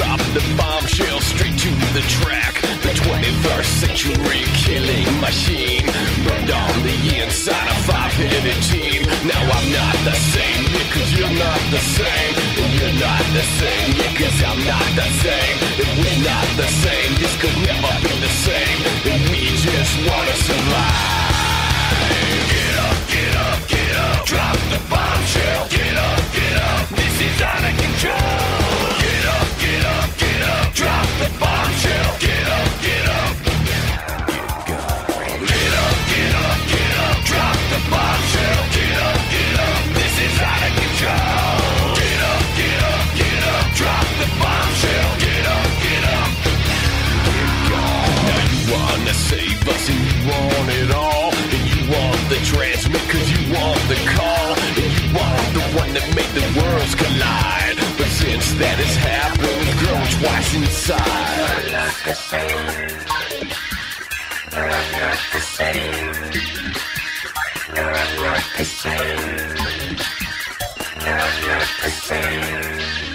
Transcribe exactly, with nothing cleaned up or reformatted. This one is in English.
drop the bombshell straight to the track. The twenty-first century killing machine burned on the inside a five-headed team. Now I'm not the same, yeah, cause you're not the same. And you're not the same, yeah, cause I'm not the same. And we're not the same, this could never be the same. And we just wanna survive. Get up, get up, get up. Drop the bombshell. Get up, get up. This is out of control. Get up, get up, get up. Drop the bombshell. Get up, get up. Get up, get up, get up. Drop the bombshell. Get up, get up. This is out of control. Get up, get up, get up. Drop the bombshell. Get up, get up. Now you wanna save us and you want it all. And you want the transmit cause you want the call. And you want the one that made the worlds collide. But since that has happened, we've grown twice inside. You're not the same. You're not the same. You're not the same. You're not the same.